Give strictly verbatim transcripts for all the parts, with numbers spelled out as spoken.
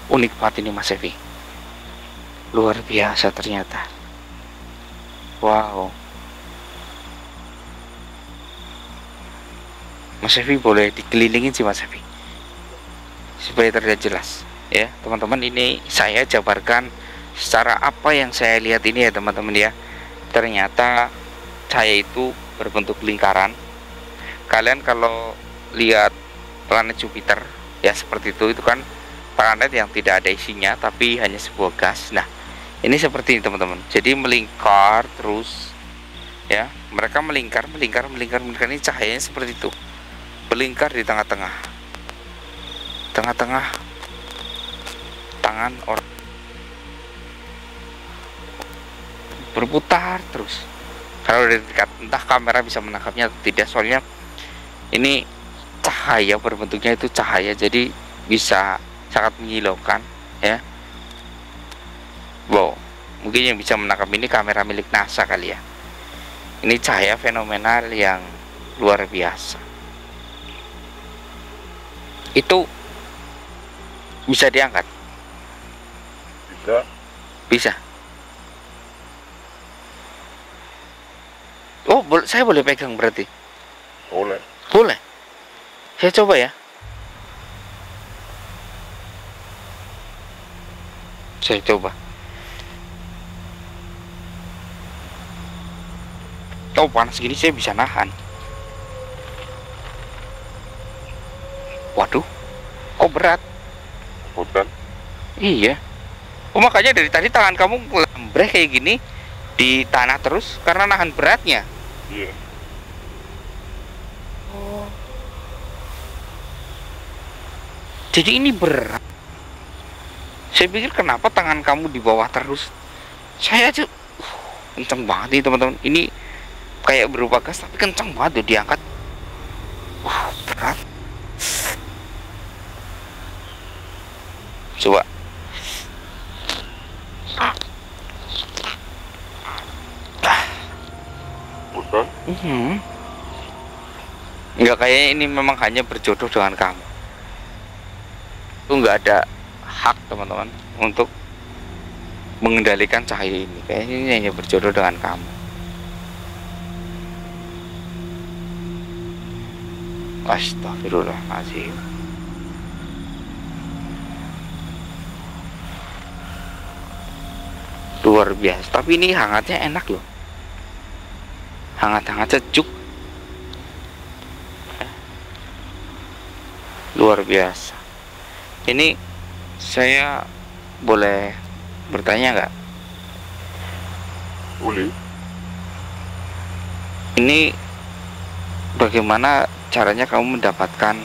Unik banget ini Mas Evi. Luar biasa ternyata. Wow. Mas Evi boleh dikelilingin sih Mas Evi, supaya terlihat jelas ya teman-teman. Ini saya jabarkan secara apa yang saya lihat ini ya teman-teman ya. Ternyata cahaya itu berbentuk lingkaran. Kalian kalau lihat planet Jupiter ya seperti itu, itu kan planet yang tidak ada isinya tapi hanya sebuah gas. Nah ini seperti ini teman-teman, jadi melingkar terus ya, mereka melingkar melingkar melingkar melingkar. Ini cahayanya seperti itu, melingkar di tengah-tengah tengah-tengah tangan orang, berputar terus. Kalau dari dekat entah kamera bisa menangkapnya atau tidak, soalnya ini cahaya berbentuknya itu cahaya, jadi bisa sangat menyilaukan ya. Wow, mungkin yang bisa menangkap ini kamera milik NASA kali ya. Ini cahaya fenomenal yang luar biasa. Itu bisa diangkat? Bisa. Bisa. Oh, boleh, saya boleh pegang berarti? Boleh. Boleh. Saya coba ya. Saya coba. Oh, panas gini saya bisa nahan. Waduh, kok berat? Bukan. Iya. Oh, makanya dari tadi tangan kamu lembreh kayak gini di tanah terus karena nahan beratnya. Iya. Oh. Jadi ini berat. Saya pikir kenapa tangan kamu di bawah terus. Saya aja uh, kenceng banget nih teman-teman. Ini kayak berupa gas tapi kenceng banget tuh diangkat. Uh, berat. Coba. Bukan. Hmm. Enggak, kayaknya ini memang hanya berjodoh dengan kamu. Itu nggak ada hak teman-teman untuk mengendalikan cahaya ini. Kayaknya ini hanya berjodoh dengan kamu. Astagfirullahaladzim. Luar biasa. Tapi ini hangatnya enak loh. Hangat-hangat sejuk. Luar biasa. Ini saya boleh bertanya nggak? Boleh. Ini bagaimana caranya kamu mendapatkan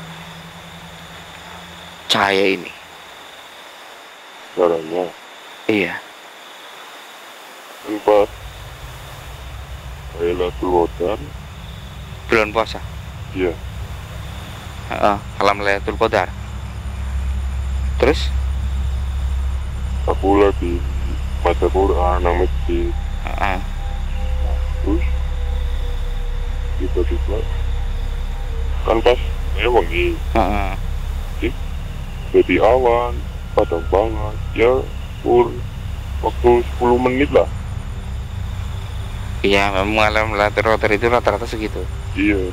cahaya ini? Caranya. Iya. Tempat. Lailatul Qadar. Bulan puasa. Iya. Heeh, malam Lailatul Qadar. Terus? Aku lagi baca Quran nang masjid. Heeh. Terus tiba-tiba kan pas ya wangi. Heeh. Jadi awan padang banget ya, pur waktu sepuluh menit lah. Iya, memang malam Lailatul Qadar itu rata-rata segitu. Iya.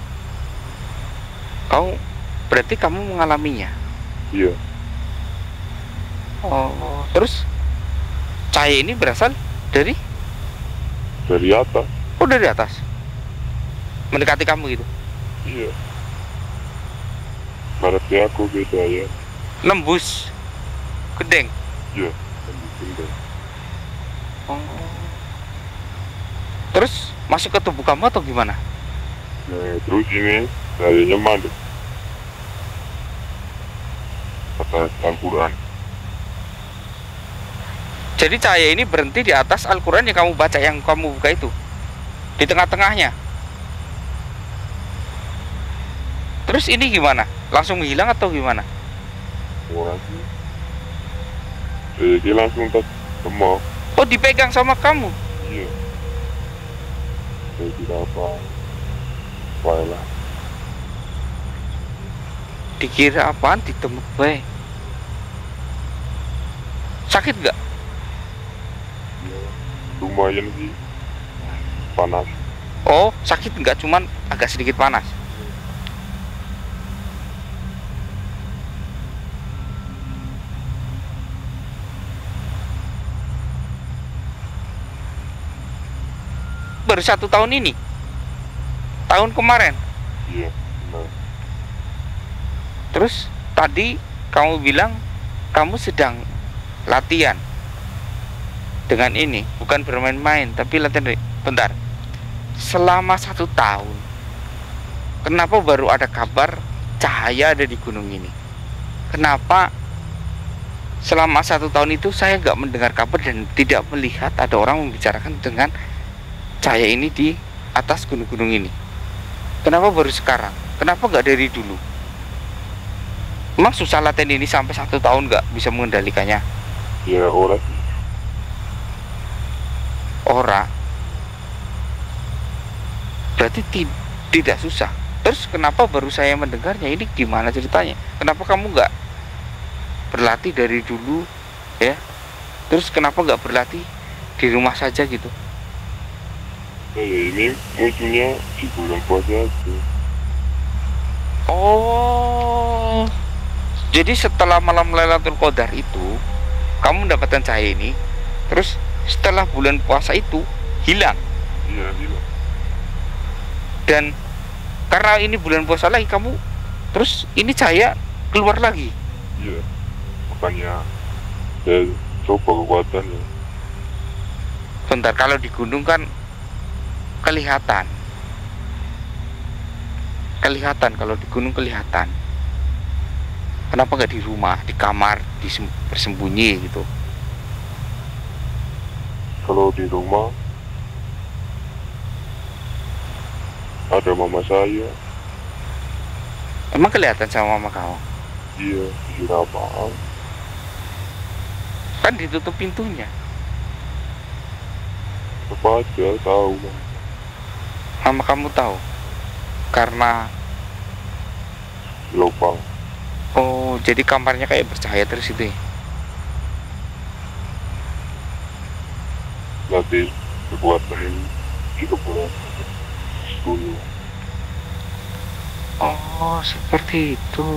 Kau berarti kamu mengalaminya? Iya. Oh, terus cahaya ini berasal dari? Dari atas. Oh, dari atas. Mendekati kamu gitu. Iya. Baratnya aku beda ya. Nembus gedeng. Iya. Mungkin deh. Oh. Terus masuk ke tubuh kamu atau gimana? Nah, terus ini saya mandek. Kata Al-Quran. Jadi cahaya ini berhenti di atas Al-Quran yang kamu baca, yang kamu buka itu, di tengah-tengahnya. Terus ini gimana? Langsung hilang atau gimana? Orang sih. Jadi langsung tak semua. Oh, dipegang sama kamu? Iya. Saya tidak apa. Baiklah. Dikira apaan? Ditembak bae. Sakit nggak? Ya, lumayan sih panas. Oh, sakit nggak, cuman agak sedikit panas. Baru satu tahun ini, tahun kemarin. Iya, benar. Terus tadi kamu bilang kamu sedang latihan dengan ini, bukan bermain-main, tapi latihan. Bentar, selama satu tahun, kenapa baru ada kabar cahaya ada di gunung ini? Kenapa selama satu tahun itu saya nggak mendengar kabar dan tidak melihat ada orang membicarakan dengan cahaya ini di atas gunung-gunung ini? Kenapa baru sekarang? Kenapa nggak dari dulu? Emang susah latihan ini sampai satu tahun nggak bisa mengendalikannya? Ya ora sih. Ora. Berarti ti tidak susah. Terus kenapa baru saya mendengarnya? Ini gimana ceritanya? Kenapa kamu nggak berlatih dari dulu, ya? Terus kenapa nggak berlatih di rumah saja gitu? Ya, ini munculnya di bulan puasa aja. Oh, jadi setelah malam Lailatul Qadar itu kamu mendapatkan cahaya ini, terus setelah bulan puasa itu hilang. Iya, hilang. Dan karena ini bulan puasa lagi kamu, terus ini cahaya keluar lagi. Iya, makanya saya coba kekuatannya. Bentar, kalau di gunung kan kelihatan, kelihatan kalau di gunung kelihatan. Kenapa nggak di rumah, di kamar, di bersembunyi gitu? Kalau di rumah ada mama saya. Emang kelihatan sama mama kamu? Iya, di apaan? Kan ditutup pintunya. Apa aja tahu kan? Mama kamu tahu? Karena Lupa. oh, jadi kamarnya kayak bercahaya terus itu ya? Nanti kekuatan ini kita pulang dulu. Oh, seperti itu.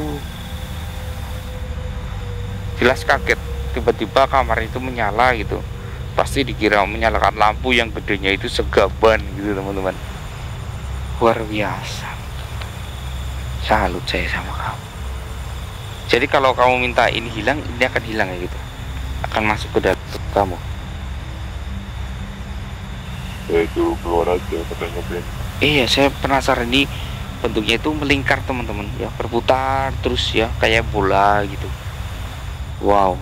Jelas kaget, tiba-tiba kamar itu menyala gitu. Pasti dikira menyalakan lampu yang gedenya itu segaban gitu teman-teman. Luar biasa. Salut saya sama kamu. Jadi kalau kamu minta ini hilang, ini akan hilang ya gitu. Akan masuk ke dalam tubuh kamu. Ya itu keluar aja katanya Ben. Iya, saya penasaran, ini bentuknya itu melingkar teman-teman ya, berputar terus ya, kayak bola gitu. Wow.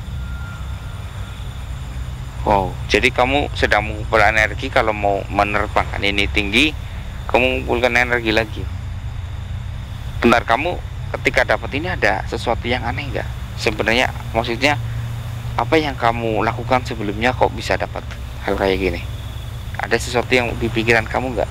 Wow, jadi kamu sedang mengumpulkan energi. Kalau mau menerbangkan ini tinggi, kamu mengumpulkan energi lagi. Bentar, kamu ketika dapat ini ada sesuatu yang aneh nggak? Sebenarnya maksudnya apa yang kamu lakukan sebelumnya kok bisa dapat hal kayak gini? Ada sesuatu yang di pikiran kamu nggak?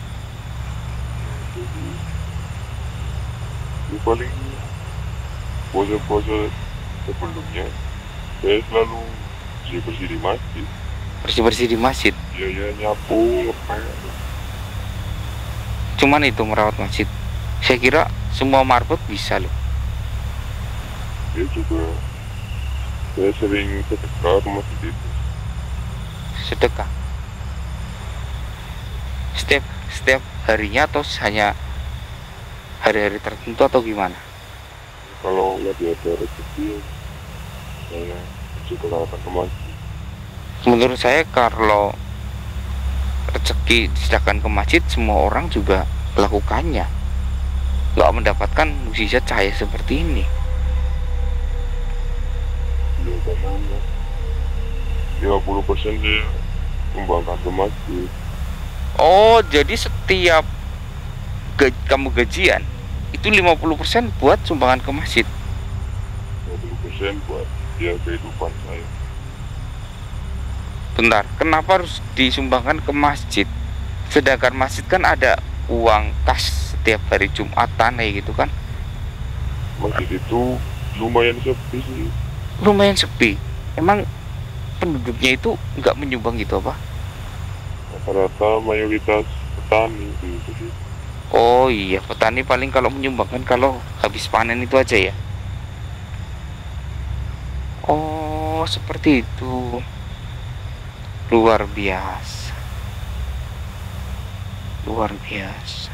Ini paling puasa-puasa sebelumnya saya selalu bersih-bersih di masjid. Bersih-bersih di masjid. Ya ya nyapu ngepel. Cuman itu merawat masjid. Saya kira semua marbot bisa loh. Ya juga saya sering sedekah ke masjid itu. Sedekah setiap setiap harinya atau hanya hari-hari tertentu atau gimana? Kalau lagi ada rezeki saya juga akan ke masjid. Menurut saya kalau rezeki disediakan ke masjid, semua orang juga melakukannya, nggak mendapatkan mukjizat cahaya seperti ini. Ya bagaimana? lima puluh persen saya sumbangkan ke masjid. Oh, jadi setiap gaj kamu gajian itu lima puluh persen buat sumbangan ke masjid. lima puluh persen buat ya kehidupan saya. Bentar, kenapa harus disumbangkan ke masjid? Sedangkan masjid kan ada uang kas setiap hari Jumatan kayak gitu kan? Masjid itu lumayan sepi sih. Lumayan sepi. Emang penduduknya itu nggak menyumbang gitu apa? Rata-rata mayoritas petani gitu sih. Oh iya, petani paling kalau menyumbang kan kalau habis panen itu aja ya. Oh, seperti itu. Luar biasa. Luar biasa.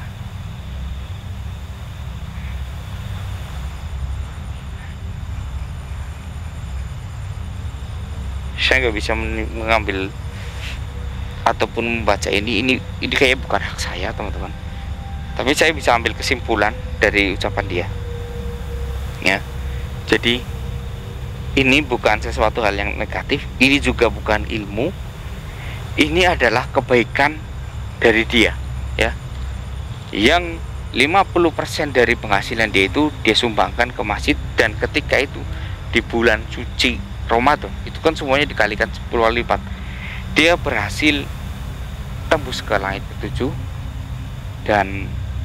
Saya nggak bisa men- mengambil ataupun membaca ini. Ini ini kayak bukan hak saya, teman-teman. Tapi saya bisa ambil kesimpulan dari ucapan dia. Ya. Jadi ini bukan sesuatu hal yang negatif, ini juga bukan ilmu. Ini adalah kebaikan dari dia, ya. Yang lima puluh persen dari penghasilan dia itu dia sumbangkan ke masjid, dan ketika itu di bulan suci Ramadan, itu kan semuanya dikalikan sepuluh kali lipat. Dia berhasil tembus ke langit ketujuh dan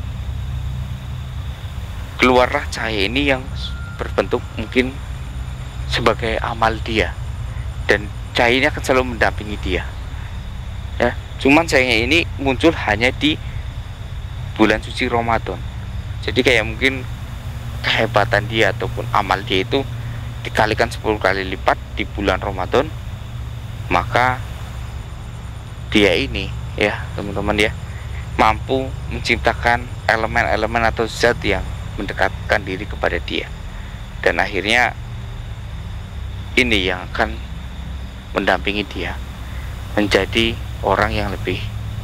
keluarlah cahaya ini yang berbentuk mungkin sebagai amal dia, dan cahaya ini akan selalu mendampingi dia, ya. Cuman sayangnya ini muncul hanya di bulan suci Ramadan. Jadi kayak mungkin kehebatan dia ataupun amal dia itu dikalikan sepuluh kali lipat di bulan Ramadan, maka dia ini, ya teman-teman, ya, mampu menciptakan elemen-elemen atau zat yang mendekatkan diri kepada dia, dan akhirnya ini yang akan mendampingi dia menjadi orang yang lebih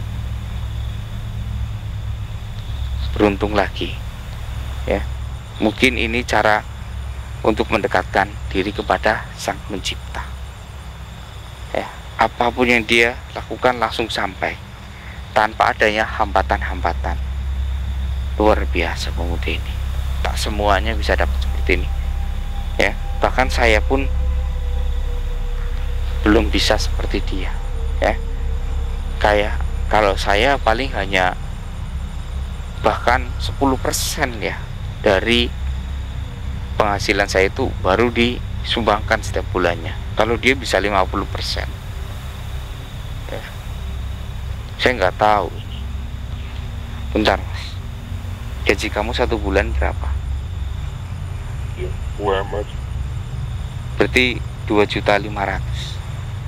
beruntung lagi, ya. Mungkin ini cara untuk mendekatkan diri kepada Sang Pencipta, ya. Apapun yang dia lakukan langsung sampai tanpa adanya hambatan-hambatan. Luar biasa pemuda ini. Tak semuanya bisa dapat seperti ini, ya. Bahkan saya pun belum bisa seperti dia, ya. Kayak kalau saya paling hanya bahkan sepuluh persen ya dari penghasilan saya itu baru disumbangkan setiap bulannya. Kalau dia bisa lima puluh persen, ya. Saya nggak tahu ini. Bentar mas, gaji kamu satu bulan berapa? Ya, U M R. Berarti dua juta lima ratus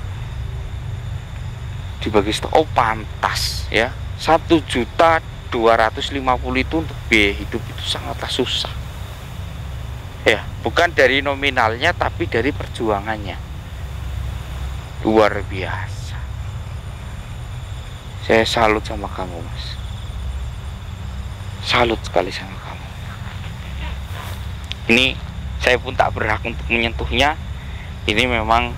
dibagi setengah. Oh pantas ya, satu juta dua ratus lima puluh itu untuk biaya hidup itu sangatlah susah, ya. Bukan dari nominalnya tapi dari perjuangannya. Luar biasa. Saya salut sama kamu mas, salut sekali sama kamu. Ini saya pun tak berhak untuk menyentuhnya. Ini memang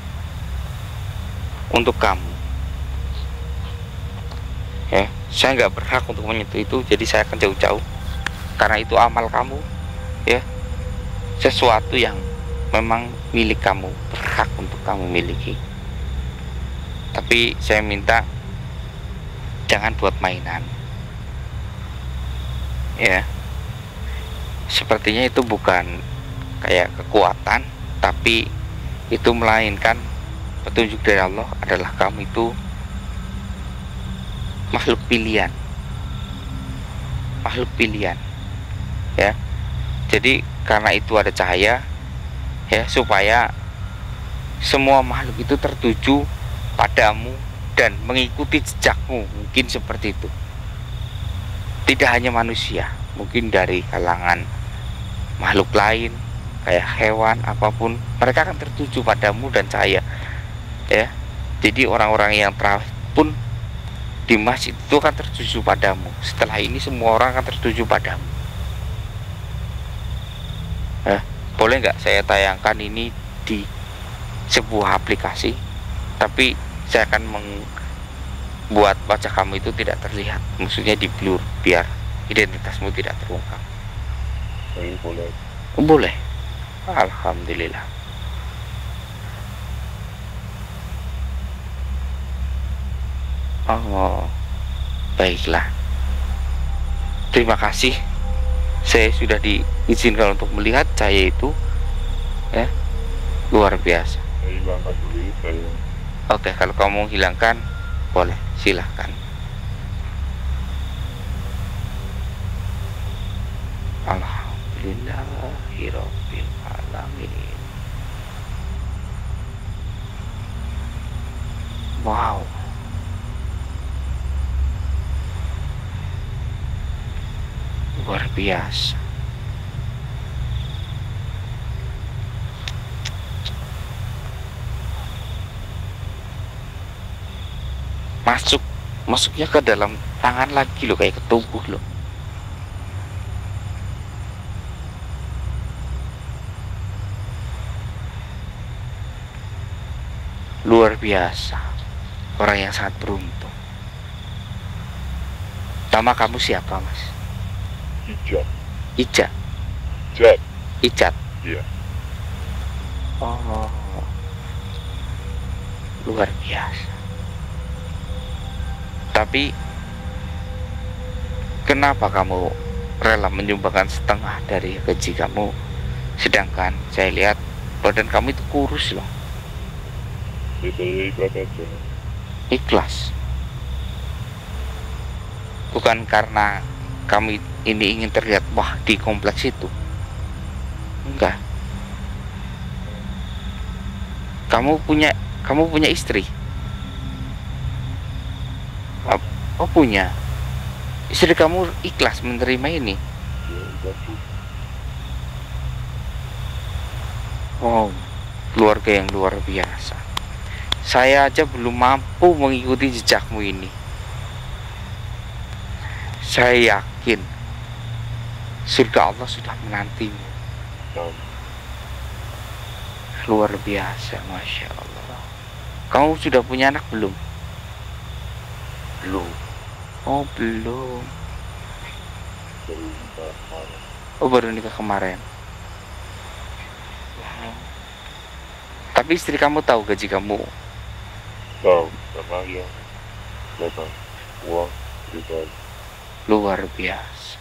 untuk kamu, ya. Saya nggak berhak untuk menyentuh itu, jadi saya akan jauh-jauh karena itu amal kamu, ya. Sesuatu yang memang milik kamu, berhak untuk kamu miliki. Tapi saya minta jangan buat mainan, ya. Sepertinya itu bukan kayak kekuatan, tapi itu melainkan petunjuk dari Allah. Adalah kamu itu makhluk pilihan, makhluk pilihan, ya. Jadi karena itu ada cahaya, ya, supaya semua makhluk itu tertuju padamu dan mengikuti jejakmu, mungkin seperti itu. Tidak hanya manusia, mungkin dari kalangan makhluk lain kayak hewan apapun, mereka akan tertuju padamu dan cahaya, ya. Jadi orang-orang yang terawih pun di masjid itu akan tertuju padamu. Setelah ini semua orang akan tertuju padamu. Eh, boleh nggak saya tayangkan ini di sebuah aplikasi, tapi saya akan membuat wajah kamu itu tidak terlihat, maksudnya di blur biar identitasmu tidak terungkap. Ini boleh. Boleh. Alhamdulillah. Oh, baiklah. Terima kasih. Saya sudah diizinkan untuk melihat cahaya itu, ya. Luar biasa. Saya hilangkan dulu ini saya. Oke, kalau kamu hilangkan, boleh, silahkan. Alhamdulillahirabbil alamin. Wow. Luar biasa. Masuk, masuknya ke dalam tangan lagi loh, kayak ke tubuh loh. Luar biasa. Orang yang sangat beruntung. Nama kamu siapa, Mas? Hijab. Ica. Jad. Icat. Iya. Oh, luar biasa. Tapi kenapa kamu rela menyumbangkan setengah dari gaji kamu, sedangkan saya lihat badan kamu itu kurus loh. Ya saya ikhlas aja. Ikhlas. Bukan karena kami ini ingin terlihat wah di kompleks itu. Enggak. Kamu punya kamu punya istri? Oh, punya. Istri kamu ikhlas menerima ini? Ya ikhlas sih. Oh, keluarga yang luar biasa. Saya aja belum mampu mengikuti jejakmu ini. Saya yakin surga Allah sudah menantimu. Nah, Luar biasa, Masya Allah. Kamu sudah punya anak belum? belum. Oh, belum. Baru nikah kemarin. Oh, baru nikah kemarin. Wow. Tapi istri kamu tahu gaji kamu? Tahu karena yang datang uang cerita. Luar biasa.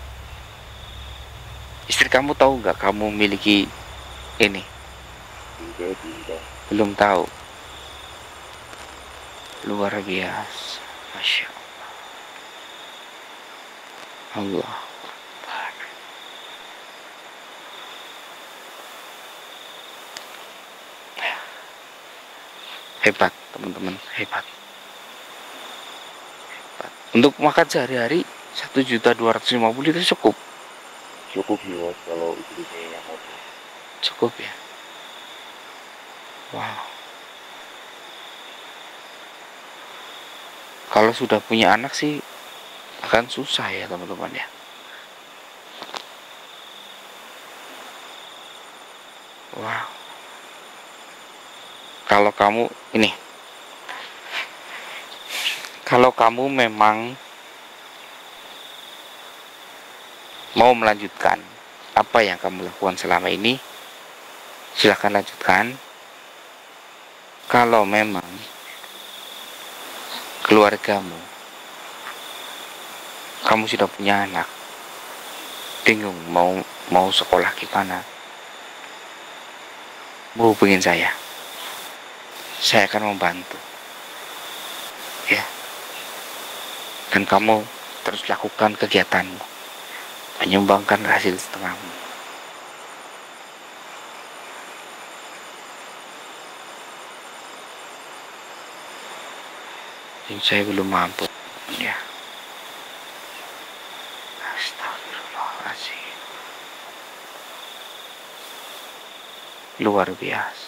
Istri kamu tahu nggak kamu memiliki ini? Tidak tidak. Belum tahu. Luar biasa. Masya Allah. Allah Akbar. Hebat teman-teman, hebat. Hebat. Untuk makan sehari-hari satu juta dua ratus lima puluh itu cukup. Cukup sih mas kalau istri saya yang ada. Cukup ya. Wow. Kalau sudah punya anak sih akan susah ya teman-teman ya. Wow. Kalau kamu ini, kalau kamu memang mau melanjutkan apa yang kamu lakukan selama ini, silahkan lanjutkan. Kalau memang keluargamu, kamu sudah punya anak, bingung mau mau sekolah gimana, hubungin saya. Saya akan membantu. Ya. Dan kamu terus lakukan kegiatanmu, menyumbangkan hasil setengahmu. Ini saya belum mampu, ya. Astagfirullahaladzim. Luar biasa.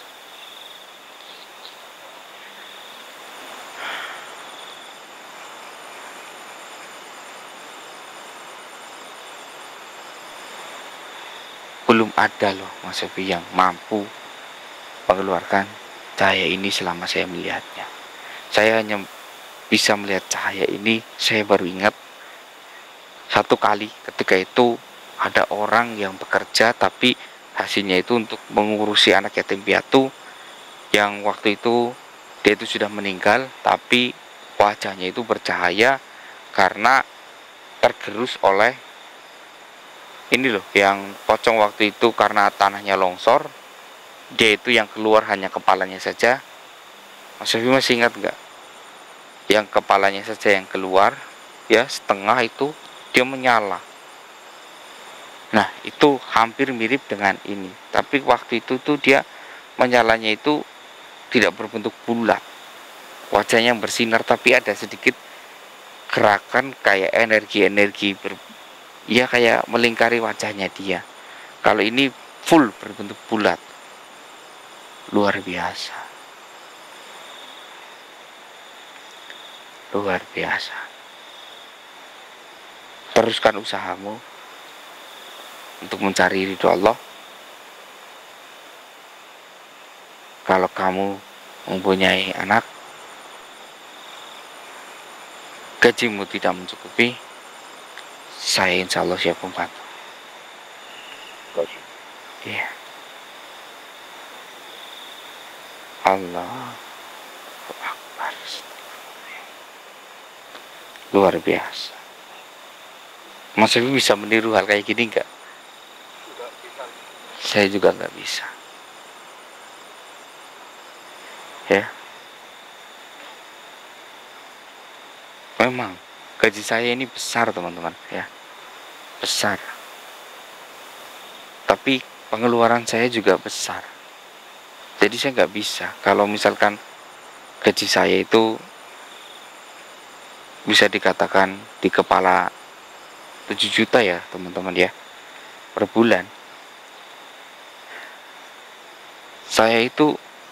Belum ada loh Mas Evi yang mampu mengeluarkan cahaya ini selama saya melihatnya. Saya hanya bisa melihat cahaya ini, saya baru ingat satu kali ketika itu ada orang yang bekerja tapi hasilnya itu untuk mengurusi anak yatim piatu yang waktu itu dia itu sudah meninggal, tapi wajahnya itu bercahaya karena tergerus oleh ini loh yang pocong waktu itu karena tanahnya longsor, dia itu yang keluar hanya kepalanya saja. Mas Syafi masih ingat nggak? Yang kepalanya saja yang keluar, ya setengah itu dia menyala. Nah itu hampir mirip dengan ini, tapi waktu itu tuh dia menyalanya itu tidak berbentuk bulat, wajahnya bersinar, tapi ada sedikit gerakan kayak energi-energi ber, ya kayak melingkari wajahnya dia. Kalau ini full berbentuk bulat, luar biasa, luar biasa. Teruskan usahamu untuk mencari ridho Allah. Kalau kamu mempunyai anak, gajimu tidak mencukupi, saya insya Allah siap membantu. Kasih. Iya. Allah Akbar. Luar biasa. Mas Syafi bisa meniru hal kayak gini enggak? Saya juga nggak bisa. Ya. Memang gaji saya ini besar teman-teman, ya. Besar. Tapi pengeluaran saya juga besar. Jadi saya nggak bisa. Kalau misalkan gaji saya itu bisa dikatakan di kepala tujuh juta ya teman-teman ya, per bulan. Saya itu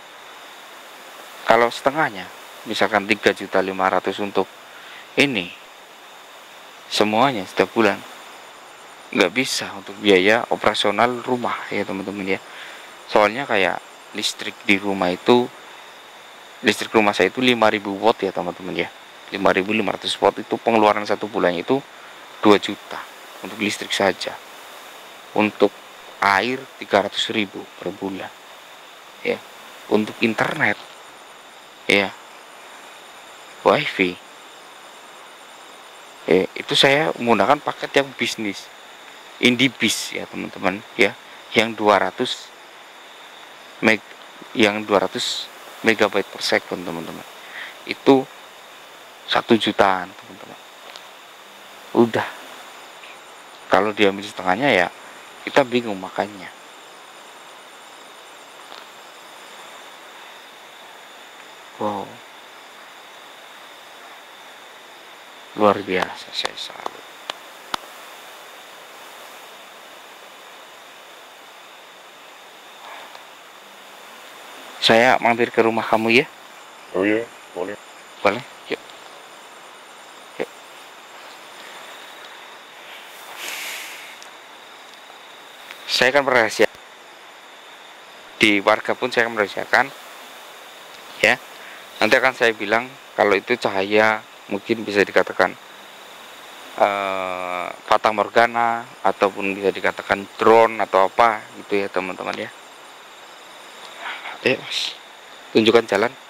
kalau setengahnya, misalkan tiga juta lima ratus untuk ini semuanya setiap bulan, nggak bisa untuk biaya operasional rumah ya teman-teman ya. Soalnya kayak listrik di rumah itu, listrik rumah saya itu lima ribu watt ya teman-teman ya, lima ribu lima ratus watt. Itu pengeluaran satu bulan itu dua juta untuk listrik saja. Untuk air tiga ratus ribu per bulan ya. Untuk internet ya, wifi ya, itu saya menggunakan paket yang bisnis Indibis ya teman-teman ya, yang dua ratus meg yang dua ratus megabyte per second teman-teman. Itu satu jutaan teman-teman. Udah, kalau diambil setengahnya ya kita bingung makannya. Wow, luar biasa, saya salut. Saya mampir ke rumah kamu ya. Oh iya, boleh. Boleh, yuk. Yuk. Saya akan merahasia. Di warga pun saya akan merahasiakan ya. Nanti akan saya bilang kalau itu cahaya mungkin bisa dikatakan uh, fata morgana, ataupun bisa dikatakan drone atau apa gitu ya teman-teman ya. Ayo mas, tunjukkan jalan.